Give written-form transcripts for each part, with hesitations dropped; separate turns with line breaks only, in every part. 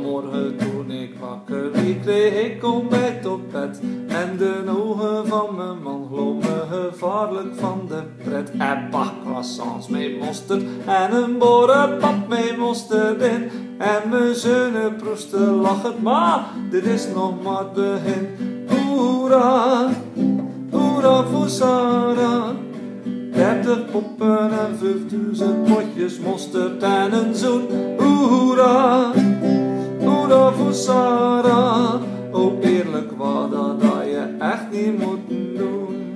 Vanmorgen toen ik wakker liep, kreeg ik ontbijt op bed. En de ogen van mijn man glommen gevaarlijk van de pret. En pak croissants met mosterd en een boerenpap met mosterd in. En mijn zeunen proesten lachend, maar dit is nog maar het begin. Hoera, hoera voor Sarah. 30 poppen en 5000 potjes mosterd en een zoen. Hoera, hoera voor Sarah. Oh eerlijk wat dat je echt niet moet doen.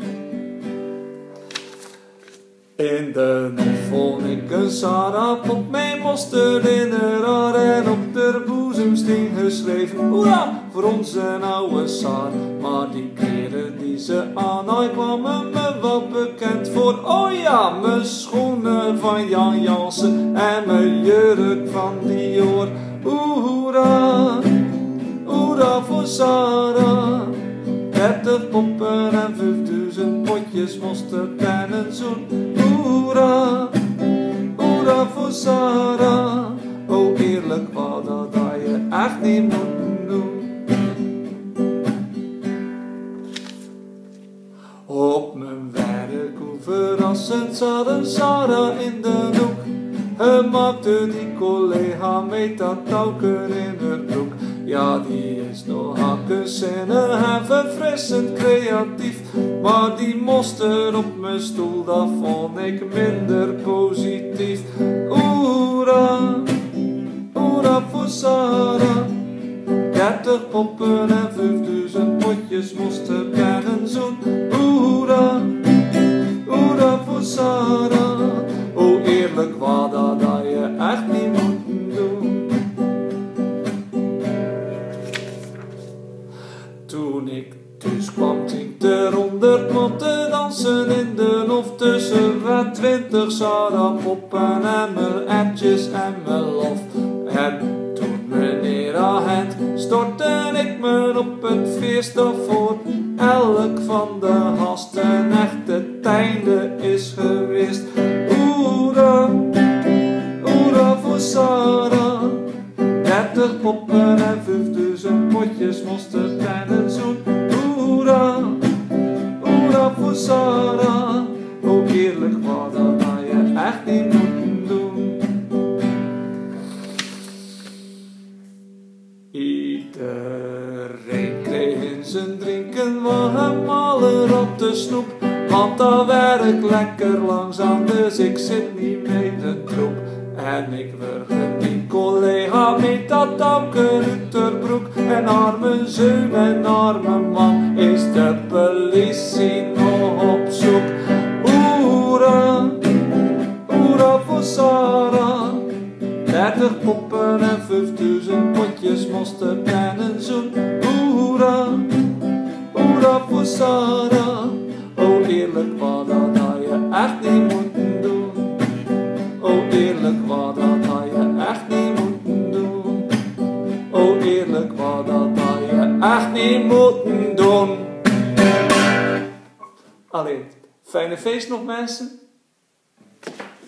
In de nacht vond ik een Sarah pop met mosterd in haar haar. En op de boezem sting geschreven, hoera voor onze oude Saar. Maar die kleren die ze aan had kwamen me wel bekend voor. Oh ja, mijn schoenen van Jan Jansen en mijn jurk van Dior. Hoera, hoera voor Sarah. 30 poppen en 5000 potjes mosterd en een zoen. Hoera, hoera voor Sarah. Oh eerlijk wat dat je echt niet moet doen. Op mijn werk, hoe verrassend zat een Sarah in de hoek. Hij maakte die collega met dat touwken in haar broek. Ja, die is nog hakkenzinnig en verfrissend creatief. Maar die mosterd op mijn stoel, dat vond ik minder positief. Hoera, hoera voor Sarah. 30 poppen en 5000 potjes mosterd en een zoen. Hoera, hoera voor Sarah. Oh eerlijk wat dat je echt niet moet doen. Toen ik thuis kwam, ging er 100 man te dansen in de hof. Tussen wat 20 Sarah poppen en mijn etjes en mijn lof. En toen meneer agent stortte ik me op het feest af voor elk van de gasten echt het einde is geweest. Hoera, hoera voor Sarah. 30 poppen en 5000 potjes mosterd en een zoen. Hoera, hoera voor Sarah. Oh eerlijk wat dat je echt niet moet doen. Iedereen kreeg in zijn drinken wat een maler op de snoep. Want dat werkt lekker langzaam, dus ik zit niet mee de troep. En ik wurgde die collega met dat touwken uit haar broek. En arme zeun en arme man is de politie nog op zoek. Hoera, hoera voor Sarah. 30 poppen en 5000 potjes mosterd en een zoen. Hoera, hoera voor Sarah. Oh eerlijk wat dat je echt niet moet doen. Oh eerlijk wat dat je echt niet moet doen. Oh eerlijk wat dat je echt niet moet doen. Allee, fijne feest nog mensen.